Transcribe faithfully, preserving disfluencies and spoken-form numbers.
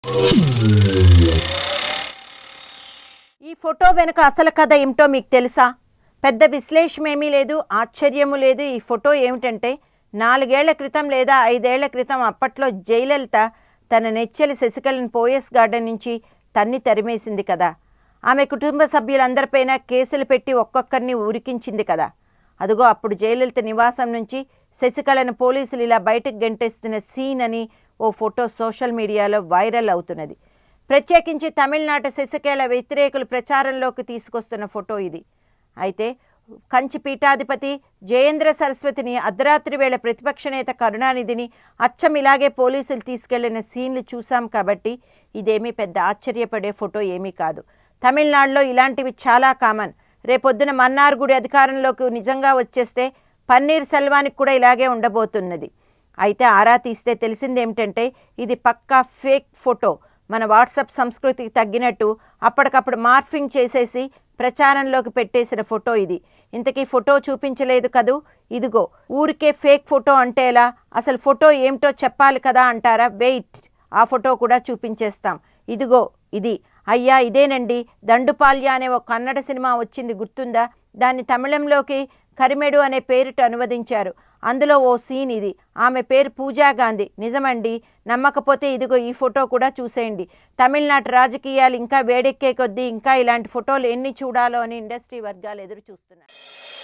ఈ ఫోటో వెనుక అసలు కథ ఏమిటో మీకు తెలుసా? పెద్ద విశ్లేషణ ఏమీ లేదు, ఆశ్చర్యము లేదు. ఈ ఫోటో ఏమిటంటే నాలుగేళ్ల క్రితం లేదా ఐదేళ్ల క్రితం అప్పట్లో జయలలిత తన నెచ్చెలి శశికళను పోయస్ గార్డెన్ నుంచి తన్ని తరిమేసింది కదా. ఆమె కుటుంబ సభ్యులందరిపైన కేసులు పెట్టి ఒక్కొక్కరిని ఉరికించింది కదా. అదుగో అప్పుడు జయలలిత నివాసం నుంచి శశికళను పోలీసులు ఇలా బయటకు గెంటేస్తున్న సీన్ అని ఓ ఫోటో సోషల్ మీడియాలో వైరల్ అవుతున్నది. ప్రత్యేకించి తమిళనాడు శశికళ వ్యతిరేకులు ప్రచారంలోకి తీసుకొస్తున్న ఫోటో ఇది. అయితే కంచి పీఠాధిపతి జయేంద్ర సరస్వతిని అర్ధరాత్రి వేళ ప్రతిపక్ష నేత కరుణానిధిని అచ్చం ఇలాగే పోలీసులు తీసుకెళ్లిన సీన్లు చూసాం కాబట్టి ఇదేమీ పెద్ద ఆశ్చర్యపడే ఫోటో ఏమీ కాదు. తమిళనాడులో ఇలాంటివి చాలా కామన్. రేపొద్దున మన్నార్ గుడి అధికారంలోకి నిజంగా వచ్చేస్తే పన్నీర్ సెల్వానికి కూడా ఇలాగే ఉండబోతున్నది. అయితే ఆరా తీస్తే తెలిసిందేమిటంటే ఇది పక్కా ఫేక్ ఫోటో. మన వాట్సాప్ సంస్కృతికి తగ్గినట్టు అప్పటికప్పుడు మార్ఫింగ్ చేసేసి ప్రచారంలోకి పెట్టేసిన ఫోటో ఇది. ఇంతకీ ఫోటో చూపించలేదు కదూ, ఇదిగో. ఊరికే ఫేక్ ఫోటో అంటే ఎలా? అసలు ఫోటో ఏమిటో చెప్పాలి కదా అంటారా? వెయిట్, ఆ ఫోటో కూడా చూపించేస్తాం. ఇదిగో ఇది. అయ్యా ఇదేనండి, దండుపాల్య అనే ఒక కన్నడ సినిమా వచ్చింది, గుర్తుందా? దాన్ని తమిళంలోకి కరిమెడు అనే పేరుట అనువదించారు. అందులో ఓ సీన్ ఇది. ఆమె పేరు పూజా గాంధీ. నిజమండి, నమ్మకపోతే ఇదిగో ఈ ఫోటో కూడా చూసేయండి. తమిళనాడు రాజకీయాలు ఇంకా వేడెక్కే కొద్దీ ఇంకా ఇలాంటి ఫోటోలు ఎన్ని చూడాలో అని ఇండస్ట్రీ వర్గాలు ఎదురు చూస్తున్నారు.